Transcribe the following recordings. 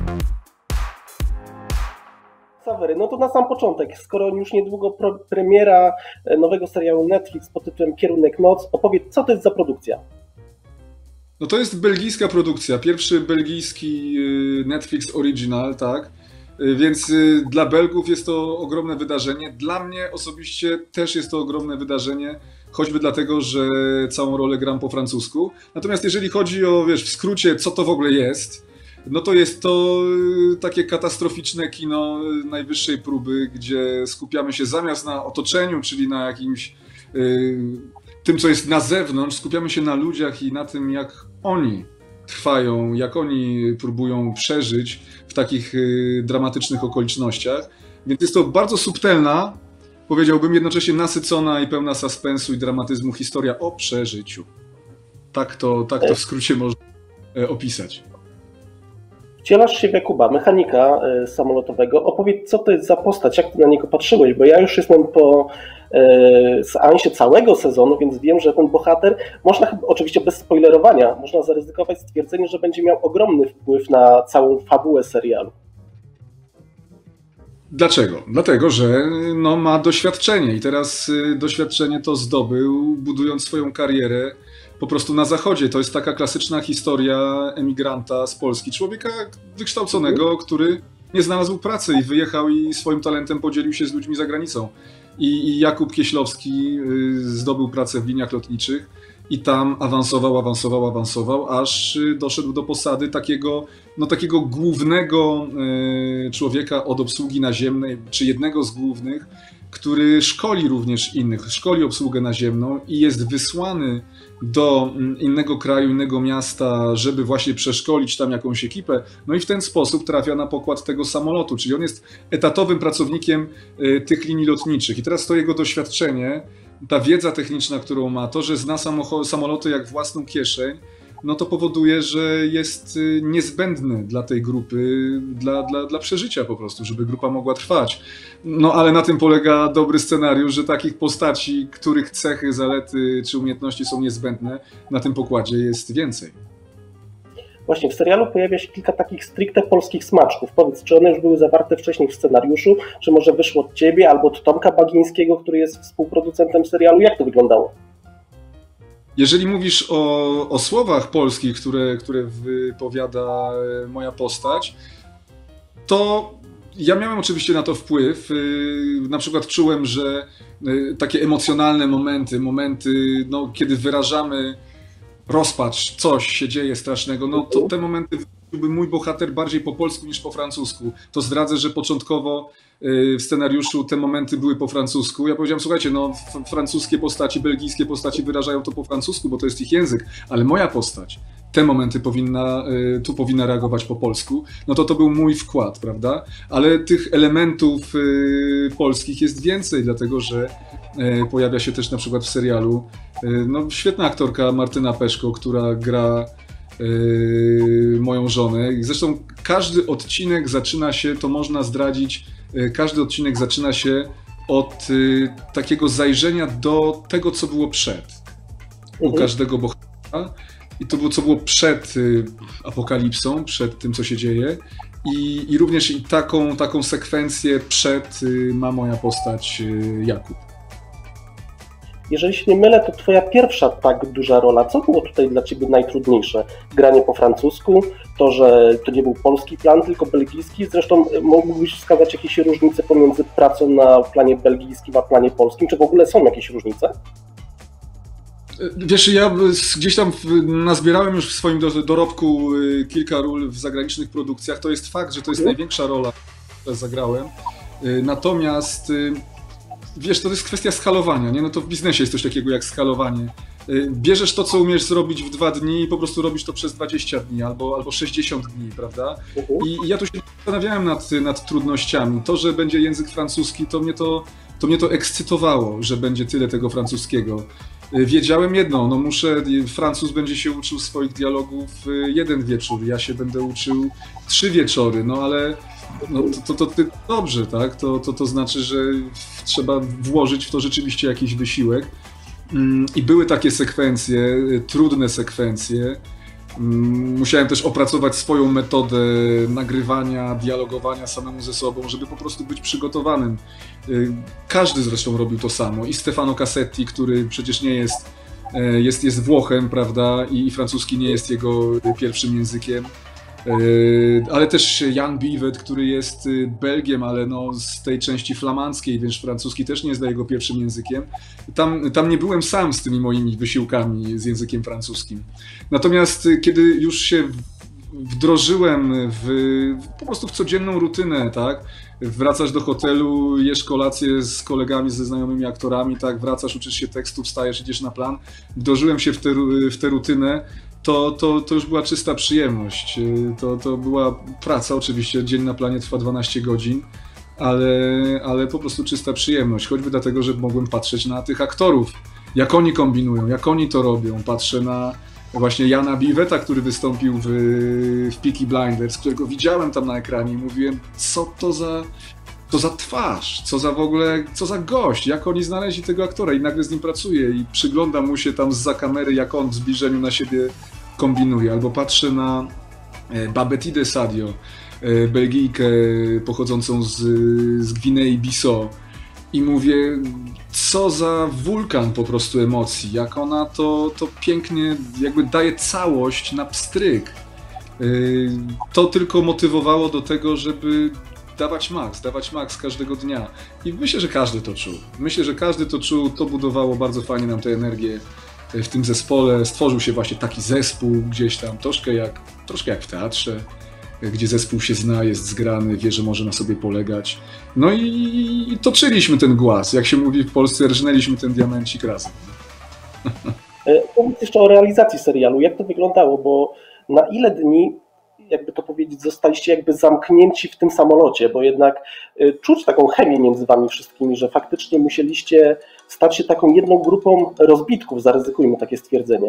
Sawery, no to na sam początek, skoro już niedługo premiera nowego serialu Netflix pod tytułem Kierunek Noc, opowiedz, co to jest za produkcja? No to jest belgijska produkcja, pierwszy belgijski Netflix Original, tak? Więc dla Belgów jest to ogromne wydarzenie. Dla mnie osobiście też jest to ogromne wydarzenie, choćby dlatego, że całą rolę gram po francusku. Natomiast jeżeli chodzi o, w skrócie, co to w ogóle jest, no to jest to takie katastroficzne kino najwyższej próby, gdzie skupiamy się zamiast na otoczeniu, czyli na jakimś tym, co jest na zewnątrz, skupiamy się na ludziach i na tym, jak oni trwają, jak oni próbują przeżyć w takich dramatycznych okolicznościach. Więc jest to bardzo subtelna, powiedziałbym jednocześnie nasycona i pełna suspensu i dramatyzmu historia o przeżyciu. Tak to w skrócie można opisać. Wcielasz się w Jakuba, mechanika samolotowego. Opowiedz, co to jest za postać, jak ty na niego patrzyłeś, bo ja już jestem po seansie całego sezonu, więc wiem, że ten bohater, można oczywiście bez spoilerowania, można zaryzykować stwierdzenie, że będzie miał ogromny wpływ na całą fabułę serialu. Dlaczego? Dlatego, że ma doświadczenie i teraz doświadczenie to zdobył, budując swoją karierę po prostu na zachodzie. To jest taka klasyczna historia emigranta z Polski, człowieka wykształconego, który nie znalazł pracy i wyjechał i swoim talentem podzielił się z ludźmi za granicą. I Jakub Kieślowski zdobył pracę w liniach lotniczych i tam awansował, aż doszedł do posady takiego głównego człowieka od obsługi naziemnej, czy jednego z głównych, który szkoli również innych, szkoli obsługę naziemną i jest wysłany do innego kraju, innego miasta, żeby właśnie przeszkolić tam jakąś ekipę. No i w ten sposób trafia na pokład tego samolotu, czyli on jest etatowym pracownikiem tych linii lotniczych. I teraz to jego doświadczenie, ta wiedza techniczna, którą ma, to, że zna samoloty jak własną kieszeń, no to powoduje, że jest niezbędny dla tej grupy, dla przeżycia po prostu, żeby grupa mogła trwać. No ale na tym polega dobry scenariusz, że takich postaci, których cechy, zalety czy umiejętności są niezbędne, na tym pokładzie jest więcej. Właśnie w serialu pojawia się kilka takich stricte polskich smaczków. Powiedz, czy one już były zawarte wcześniej w scenariuszu, czy może wyszło od ciebie albo od Tomka Bagińskiego, który jest współproducentem serialu? Jak to wyglądało? Jeżeli mówisz o słowach polskich, które wypowiada moja postać, to ja miałem oczywiście na to wpływ. Na przykład czułem, że takie emocjonalne momenty, kiedy wyrażamy rozpacz, coś się dzieje strasznego, no to te momenty wyraziłby mój bohater bardziej po polsku niż po francusku. To zdradzę, że początkowo w scenariuszu te momenty były po francusku. Ja powiedziałem, słuchajcie, francuskie postaci, belgijskie postaci wyrażają to po francusku, bo to jest ich język, ale moja postać te momenty powinna reagować po polsku. No to był mój wkład, prawda? Ale tych elementów polskich jest więcej, dlatego że pojawia się też na przykład w serialu świetna aktorka Martyna Peszko, która gra moją żonę. Zresztą każdy odcinek zaczyna się, to można zdradzić, każdy odcinek zaczyna się od takiego zajrzenia do tego, co było przed. U każdego bohatera. I to było, co było przed apokalipsą, przed tym, co się dzieje. I również i taką sekwencję przed ma moja postać Jakub. Jeżeli się nie mylę, to twoja pierwsza tak duża rola. Co było tutaj dla ciebie najtrudniejsze? Granie po francusku, to, że to nie był polski plan, tylko belgijski. Zresztą mógłbyś wskazać jakieś różnice pomiędzy pracą na planie belgijskim a planie polskim? Czy w ogóle są jakieś różnice? Wiesz, ja gdzieś tam nazbierałem już w swoim dorobku kilka ról w zagranicznych produkcjach. To jest fakt, że to jest największa rola, którą zagrałem. Natomiast wiesz, to jest kwestia skalowania, nie? No to w biznesie jest coś takiego jak skalowanie. Bierzesz to, co umiesz zrobić w 2 dni i po prostu robisz to przez 20 dni albo 60 dni, prawda? I ja tu się zastanawiałem nad trudnościami. To, że będzie język francuski, to mnie to ekscytowało, że będzie tyle tego francuskiego. Wiedziałem jedno, Francuz będzie się uczył swoich dialogów 1 wieczór, ja się będę uczył 3 wieczory, ale to dobrze, tak? To znaczy, że trzeba włożyć w to rzeczywiście jakiś wysiłek. I były takie sekwencje, trudne sekwencje, Musiałem też opracować swoją metodę nagrywania, dialogowania samemu ze sobą, żeby po prostu być przygotowanym. Każdy zresztą robił to samo. I Stefano Cassetti, który przecież nie jest Włochem, prawda, i francuski nie jest jego pierwszym językiem. Ale też Jan Biwet, który jest Belgiem, ale no z tej części flamandzkiej, więc francuski też nie jest jego pierwszym językiem. Tam nie byłem sam z tymi moimi wysiłkami z językiem francuskim. Natomiast kiedy już się wdrożyłem po prostu w codzienną rutynę, tak? Wracasz do hotelu, jesz kolację z kolegami, ze znajomymi aktorami, tak? Wracasz, uczysz się tekstu, wstajesz, idziesz na plan. Wdrożyłem się w tę rutynę. To już była czysta przyjemność. To była praca, oczywiście, dzień na planie trwa 12 godzin, ale po prostu czysta przyjemność, choćby dlatego, że mogłem patrzeć na tych aktorów, jak oni kombinują, jak oni to robią. Patrzę na właśnie Jana Biweta, który wystąpił w Peaky Blinders, którego widziałem tam na ekranie i mówiłem, co to za twarz, co za gość, jak oni znaleźli tego aktora i nagle z nim pracuję i przyglądam mu się tam zza kamery, jak on w zbliżeniu na siebie kombinuje. Albo patrzę na Babetide Sadio, Belgijkę pochodzącą z Gwinei-Bissau i mówię, co za wulkan po prostu emocji, jak ona to pięknie jakby daje całość na pstryk. To tylko motywowało do tego, żeby dawać maks każdego dnia. I myślę, że każdy to czuł. To budowało bardzo fajnie nam tę energię w tym zespole. Stworzył się właśnie taki zespół gdzieś tam, troszkę jak w teatrze, gdzie zespół się zna, jest zgrany, wie, że może na sobie polegać. No i toczyliśmy ten głaz. Jak się mówi w Polsce, rżnęliśmy ten diamencik razem. Powiedz jeszcze o realizacji serialu. Jak to wyglądało? Bo na ile dni, jakby to powiedzieć, zostaliście jakby zamknięci w tym samolocie, bo jednak czuć taką chemię między wami wszystkimi, że faktycznie musieliście stać się taką jedną grupą rozbitków, zaryzykujmy takie stwierdzenie.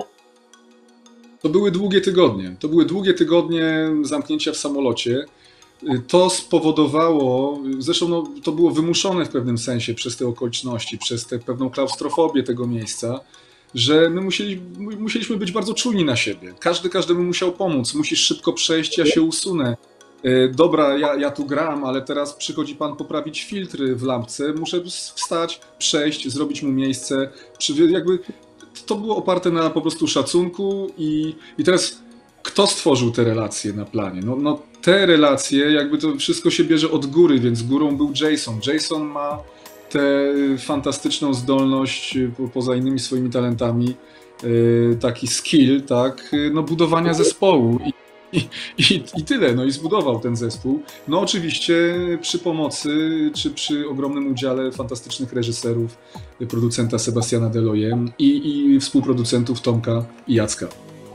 To były długie tygodnie zamknięcia w samolocie. To spowodowało, zresztą no, to było wymuszone w pewnym sensie przez te okoliczności, przez tę pewną klaustrofobię tego miejsca, że my musieliśmy być bardzo czujni na siebie. Każdy każdemu musiał pomóc. Musisz szybko przejść, ja się usunę. Dobra, ja tu gram, ale teraz przychodzi pan poprawić filtry w lampce. Muszę wstać, przejść, zrobić mu miejsce. Jakby to było oparte na po prostu szacunku i teraz kto stworzył te relacje na planie? No te relacje, jakby to wszystko się bierze od góry, więc górą był Jason. Jason ma tę fantastyczną zdolność, poza innymi swoimi talentami, taki skill, tak, no budowania zespołu i tyle, no i zbudował ten zespół. No oczywiście przy pomocy, czy przy ogromnym udziale fantastycznych reżyserów, producenta Sebastiana Deloye i współproducentów Tomka i Jacka.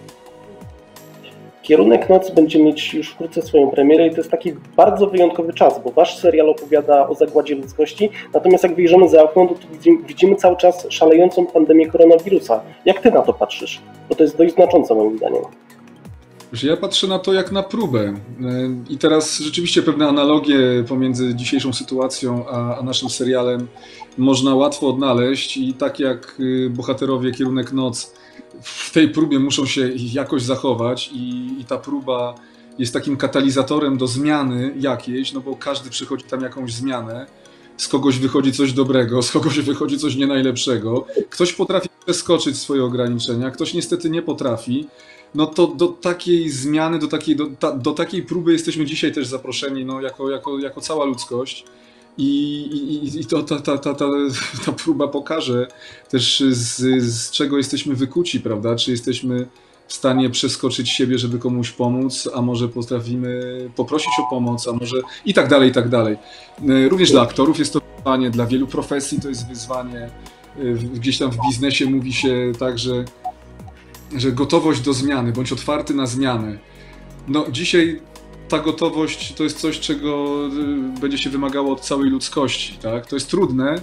Kierunek Noc będzie mieć już wkrótce swoją premierę i to jest taki bardzo wyjątkowy czas, bo wasz serial opowiada o zagładzie ludzkości, natomiast jak wyjrzymy za okno, to widzimy cały czas szalejącą pandemię koronawirusa. Jak ty na to patrzysz? Bo to jest dość znaczące moim zdaniem. Ja patrzę na to jak na próbę i teraz rzeczywiście pewne analogie pomiędzy dzisiejszą sytuacją a naszym serialem można łatwo odnaleźć i tak jak bohaterowie Kierunek Noc w tej próbie muszą się jakoś zachować i ta próba jest takim katalizatorem do zmiany jakiejś, no bo każdy przychodzi tam jakąś zmianę, z kogoś wychodzi coś dobrego, z kogoś wychodzi coś nie najlepszego, ktoś potrafi przeskoczyć swoje ograniczenia, ktoś niestety nie potrafi. No to do takiej zmiany, do takiej próby jesteśmy dzisiaj też zaproszeni, no, jako cała ludzkość. I ta próba pokaże też z czego jesteśmy wykuci, prawda? Czy jesteśmy w stanie przeskoczyć siebie, żeby komuś pomóc, a może potrafimy poprosić o pomoc, a może i tak dalej, i tak dalej. Również dla aktorów jest to wyzwanie, dla wielu profesji to jest wyzwanie. Gdzieś tam w biznesie mówi się tak, że gotowość do zmiany, bądź otwarty na zmianę. No dzisiaj ta gotowość to jest coś, czego będzie się wymagało od całej ludzkości, tak? To jest trudne,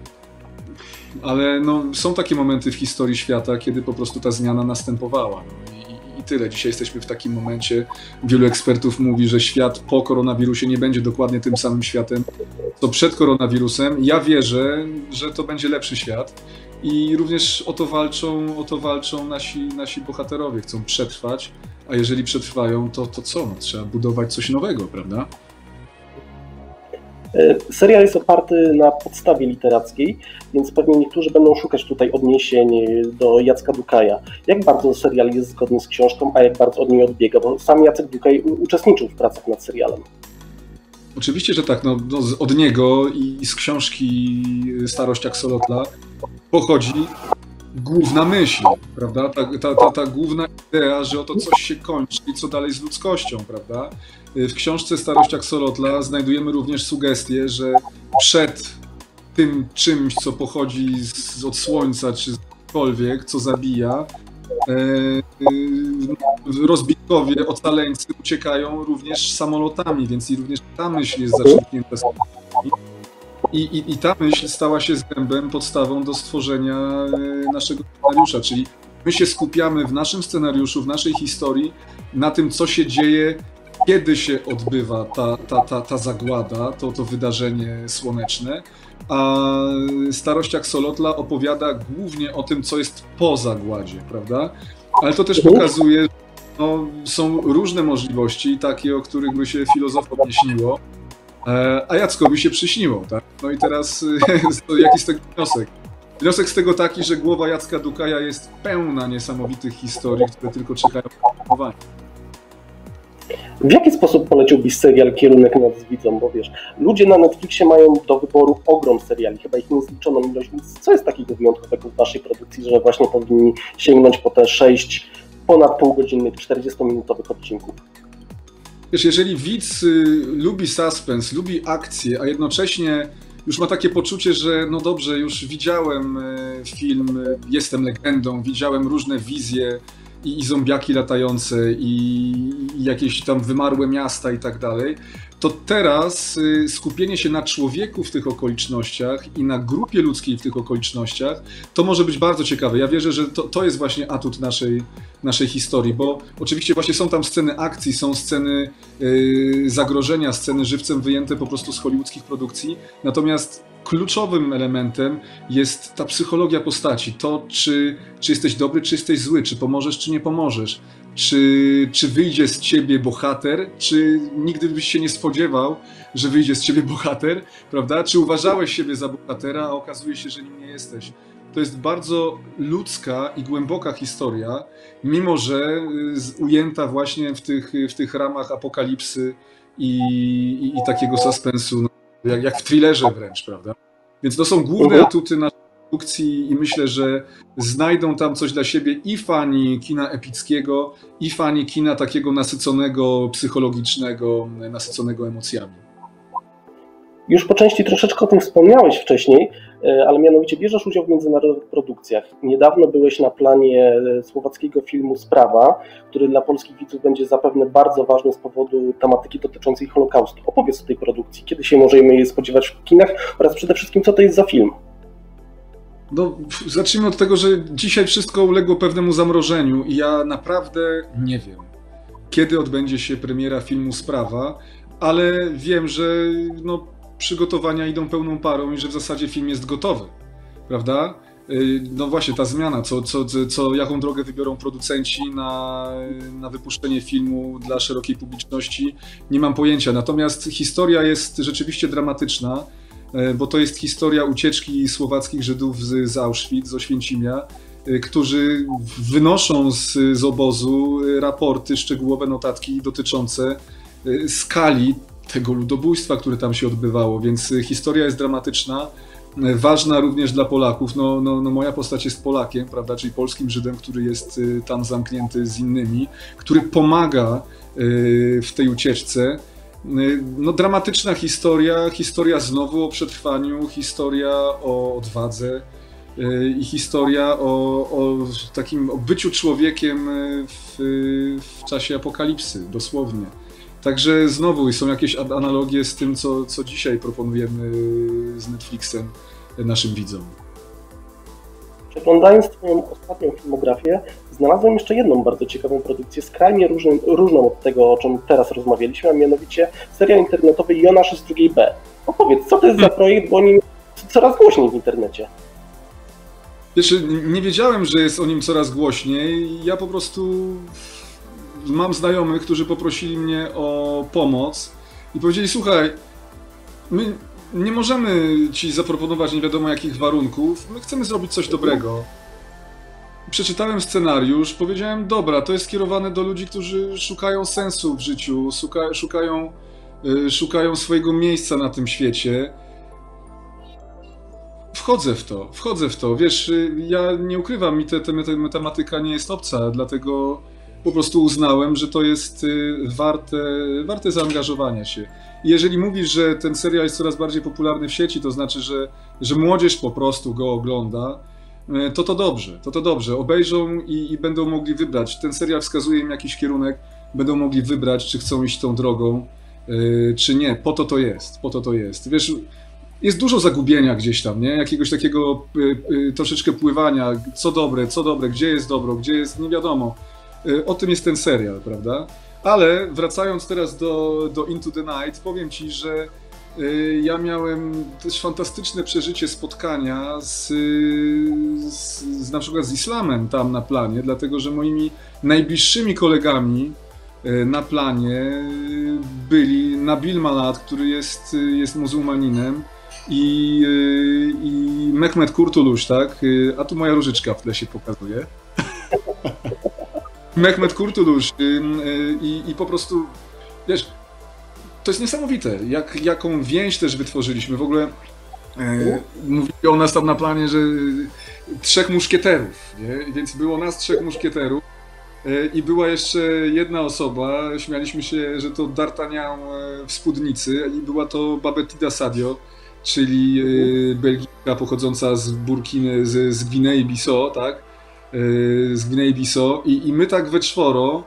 ale no, są takie momenty w historii świata, kiedy po prostu ta zmiana następowała. No i tyle. Dzisiaj jesteśmy w takim momencie. Wielu ekspertów mówi, że świat po koronawirusie nie będzie dokładnie tym samym światem, co przed koronawirusem. Ja wierzę, że to będzie lepszy świat i również o to walczą nasi bohaterowie, chcą przetrwać, a jeżeli przetrwają, to co? No, trzeba budować coś nowego, prawda? Serial jest oparty na podstawie literackiej, więc pewnie niektórzy będą szukać tutaj odniesień do Jacka Dukaja. Jak bardzo serial jest zgodny z książką, a jak bardzo od niej odbiega? Bo sam Jacek Dukaj uczestniczył w pracach nad serialem. Oczywiście, że tak. Od niego i z książki Starość Axolotla pochodzi główna myśl, prawda? Ta główna idea, że oto coś się kończy i co dalej z ludzkością, prawda? W książce Starość Axolotla znajdujemy również sugestię, że przed tym czymś, co pochodzi od słońca czy cokolwiek, co zabija, rozbitkowie, ocaleńcy uciekają również samolotami, więc i również ta myśl jest zaczerpnięta z I ta myśl stała się zgłębem, podstawą do stworzenia naszego scenariusza, czyli my się skupiamy w naszym scenariuszu, w naszej historii na tym, co się dzieje, kiedy się odbywa ta zagłada, to wydarzenie słoneczne, a Starość Axolotla opowiada głównie o tym, co jest po zagładzie, prawda? Ale to też pokazuje, że są różne możliwości, takie, o których by się filozofom nie śniło, a Jackowi się przyśniło, tak? No i teraz jaki z tego wniosek? Wniosek z tego taki, że głowa Jacka Dukaja jest pełna niesamowitych historii, które tylko czekają na opowiadanie. W jaki sposób poleciłbyś serial Kierunek nad widzą? Bo wiesz, ludzie na Netflixie mają do wyboru ogrom seriali, chyba ich niezliczoną ilość. Co jest takiego wyjątkowego w waszej produkcji, że właśnie powinni sięgnąć po te 6 ponad półgodzinnych, 40-minutowych odcinków? Wiesz, jeżeli widz lubi suspens, lubi akcję, a jednocześnie już ma takie poczucie, że no dobrze, już widziałem film Jestem legendą, widziałem różne wizje i zombiaki latające i jakieś tam wymarłe miasta i tak dalej, to teraz skupienie się na człowieku w tych okolicznościach i na grupie ludzkiej w tych okolicznościach, to może być bardzo ciekawe. Ja wierzę, że to jest właśnie atut naszej historii, bo oczywiście właśnie są tam sceny akcji, są sceny zagrożenia, sceny żywcem wyjęte po prostu z hollywoodzkich produkcji, natomiast kluczowym elementem jest ta psychologia postaci, to czy jesteś dobry, czy jesteś zły, czy pomożesz, czy nie pomożesz, czy wyjdzie z ciebie bohater, czy nigdy byś się nie spodziewał, że wyjdzie z ciebie bohater, prawda? Czy uważałeś siebie za bohatera, a okazuje się, że nim nie jesteś. To jest bardzo ludzka i głęboka historia, mimo że ujęta właśnie w tych ramach apokalipsy i takiego suspensu, no, jak w thrillerze wręcz, prawda? Więc to są główne atuty naszej produkcji i myślę, że znajdą tam coś dla siebie i fani kina epickiego, i fani kina takiego nasyconego, psychologicznego, nasyconego emocjami. Już po części troszeczkę o tym wspomniałeś wcześniej, ale mianowicie bierzesz udział w międzynarodowych produkcjach. Niedawno byłeś na planie słowackiego filmu Sprawa, który dla polskich widzów będzie zapewne bardzo ważny z powodu tematyki dotyczącej Holokaustu. Opowiedz o tej produkcji, kiedy się możemy jej spodziewać w kinach oraz przede wszystkim co to jest za film? No, zacznijmy od tego, że dzisiaj wszystko uległo pewnemu zamrożeniu i ja naprawdę nie wiem, kiedy odbędzie się premiera filmu Sprawa, ale wiem, że no, przygotowania idą pełną parą i że w zasadzie film jest gotowy, prawda? No właśnie, ta zmiana, jaką drogę wybiorą producenci na wypuszczenie filmu dla szerokiej publiczności, nie mam pojęcia. Natomiast historia jest rzeczywiście dramatyczna, bo to jest historia ucieczki słowackich Żydów z Auschwitz, z Oświęcimia, którzy wynoszą z obozu raporty, szczegółowe notatki dotyczące skali tego ludobójstwa, które tam się odbywało, więc historia jest dramatyczna, ważna również dla Polaków. No, moja postać jest Polakiem, prawda, czyli polskim Żydem, który jest tam zamknięty z innymi, który pomaga w tej ucieczce. No, dramatyczna historia znowu o przetrwaniu, historia o odwadze i historia o takim byciu człowiekiem w czasie apokalipsy, dosłownie. Także znowu są jakieś analogie z tym, co dzisiaj proponujemy z Netflixem naszym widzom. Przeglądając twoją ostatnią filmografię, znalazłem jeszcze jedną bardzo ciekawą produkcję, skrajnie różną od tego, o czym teraz rozmawialiśmy, a mianowicie serial internetowy Jonasz z drugiej B. Opowiedz, co to jest za projekt, bo o nim coraz głośniej w internecie. Wiesz, nie wiedziałem, że jest o nim coraz głośniej. Ja po prostu mam znajomych, którzy poprosili mnie o pomoc i powiedzieli, słuchaj, my nie możemy ci zaproponować nie wiadomo jakich warunków, my chcemy zrobić coś dobrego. Przeczytałem scenariusz, powiedziałem, dobra, to jest skierowane do ludzi, którzy szukają sensu w życiu, szukają swojego miejsca na tym świecie. Wchodzę w to. Wiesz, ja nie ukrywam, mi ta tematyka nie jest obca, dlatego po prostu uznałem, że to jest warte zaangażowania się. I jeżeli mówisz, że ten serial jest coraz bardziej popularny w sieci, to znaczy, że młodzież po prostu go ogląda, to dobrze. Obejrzą i będą mogli wybrać. Ten serial wskazuje im jakiś kierunek, będą mogli wybrać, czy chcą iść tą drogą, czy nie. Po to jest. Wiesz, jest dużo zagubienia gdzieś tam, nie? Jakiegoś takiego troszeczkę pływania, co dobre, gdzie jest dobro, gdzie jest nie wiadomo. O tym jest ten serial, prawda? Ale wracając teraz do Into the Night, powiem ci, że ja miałem też fantastyczne przeżycie spotkania na przykład z islamem tam na planie, dlatego że moimi najbliższymi kolegami na planie byli Nabil Malad, który jest muzułmaninem, i Mehmet Kurtuluş, tak? A tu moja różyczka w tle się pokazuje. Mehmet Kurtuluş i po prostu, wiesz, to jest niesamowite, jaką więź też wytworzyliśmy. W ogóle mówili o nas tam na planie, że 3 muszkieterów, nie? Więc było nas 3 muszkieterów i była jeszcze jedna osoba, śmialiśmy się, że to D'Artagnan w spódnicy i była to Babetida Sadio, czyli Belgijka pochodząca z Burkiny, z Gwinei-Bissau, tak? Z Gwinei-Bissau i my tak we czworo,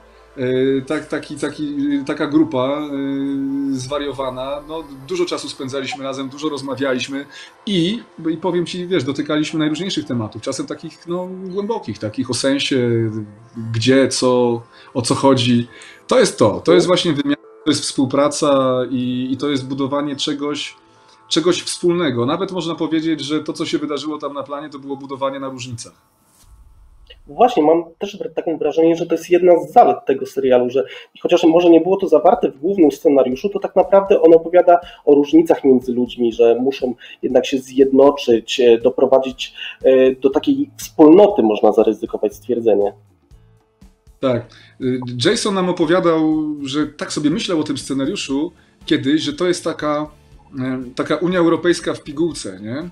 taka grupa zwariowana, no, dużo czasu spędzaliśmy razem, dużo rozmawialiśmy i powiem ci, wiesz, dotykaliśmy najróżniejszych tematów, czasem takich no, głębokich, takich o sensie, gdzie, co, o co chodzi. To jest właśnie wymiar, to jest współpraca i to jest budowanie czegoś wspólnego. Nawet można powiedzieć, że to, co się wydarzyło tam na planie, to było budowanie na różnicach. Właśnie, mam też takie wrażenie, że to jest jedna z zalet tego serialu, że chociaż może nie było to zawarte w głównym scenariuszu, to tak naprawdę on opowiada o różnicach między ludźmi, że muszą jednak się zjednoczyć, doprowadzić do takiej wspólnoty, można zaryzykować stwierdzenie. Tak. Jason nam opowiadał, że tak sobie myślał o tym scenariuszu kiedyś, że to jest taka Unia Europejska w pigułce, nie?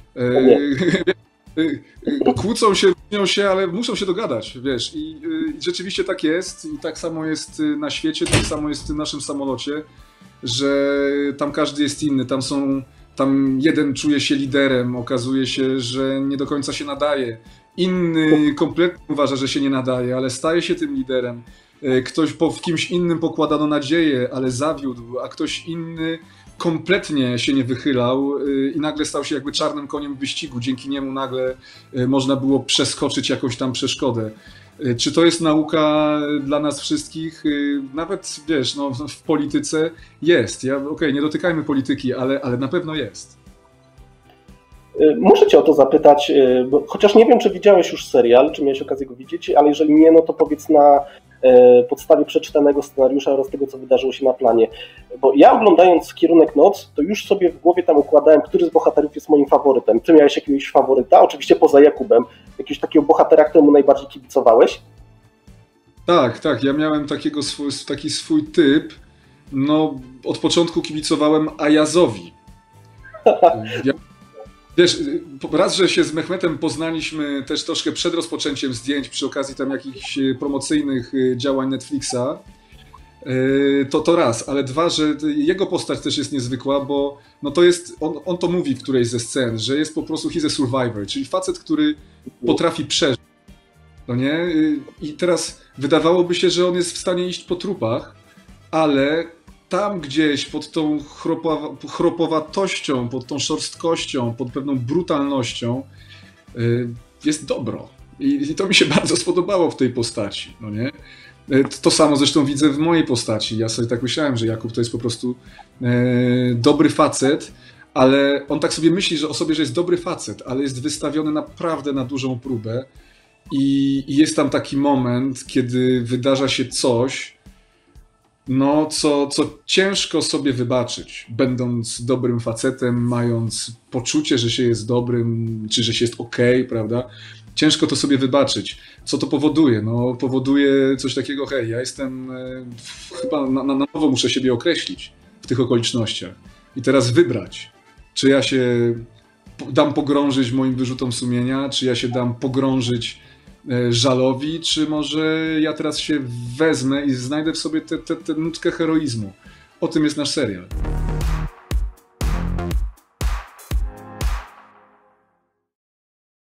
Kłócą się, ale muszą się dogadać, wiesz. I rzeczywiście tak jest i tak samo jest na świecie, tak samo jest w tym naszym samolocie, że tam każdy jest inny, tam jeden czuje się liderem, okazuje się, że nie do końca się nadaje. Inny kompletnie uważa, że się nie nadaje, ale staje się tym liderem. Ktoś w kimś innym pokładano nadzieję, ale zawiódł, a ktoś inny kompletnie się nie wychylał i nagle stał się jakby czarnym koniem w wyścigu. Dzięki niemu nagle można było przeskoczyć jakąś tam przeszkodę. Czy to jest nauka dla nas wszystkich? Nawet, wiesz, no, w polityce jest. Okej, nie dotykajmy polityki, ale na pewno jest. Muszę cię o to zapytać, bo chociaż nie wiem, czy widziałeś już serial, czy miałeś okazję go widzieć, ale jeżeli nie, no to powiedz na podstawie przeczytanego scenariusza oraz tego, co wydarzyło się na planie. Bo ja oglądając Kierunek Noc, to już sobie w głowie tam układałem, który z bohaterów jest moim faworytem. Ty miałeś jakiegoś faworyta? Oczywiście poza Jakubem. Jakiegoś takiego bohatera, któremu najbardziej kibicowałeś? Tak. Ja miałem taki swój typ. No, od początku kibicowałem Ayazowi. Wiesz, raz, że się z Mehmetem poznaliśmy też troszkę przed rozpoczęciem zdjęć przy okazji tam jakichś promocyjnych działań Netflixa, to raz, ale dwa, że jego postać też jest niezwykła, bo no to jest, on to mówi w którejś ze scen, że jest po prostu he's a survivor, czyli facet, który potrafi przeżyć. No nie? I teraz wydawałoby się, że on jest w stanie iść po trupach, ale tam gdzieś pod tą chropowatością, pod tą szorstkością, pod pewną brutalnością jest dobro. I to mi się bardzo spodobało w tej postaci. No nie? To samo zresztą widzę w mojej postaci. Ja sobie tak myślałem, że Jakub to jest po prostu dobry facet, ale on tak sobie myśli, że o sobie, że jest dobry facet, ale jest wystawiony naprawdę na dużą próbę i jest tam taki moment, kiedy wydarza się coś, no, co ciężko sobie wybaczyć, będąc dobrym facetem, mając poczucie, że się jest dobrym, czy że się jest okej, prawda? Ciężko to sobie wybaczyć. Co to powoduje? No, powoduje coś takiego, hej, ja jestem, chyba na nowo muszę siebie określić w tych okolicznościach i teraz wybrać, czy ja się dam pogrążyć moim wyrzutom sumienia, czy ja się dam pogrążyć żalowi, czy może ja teraz się wezmę i znajdę w sobie tę nutkę heroizmu. O tym jest nasz serial.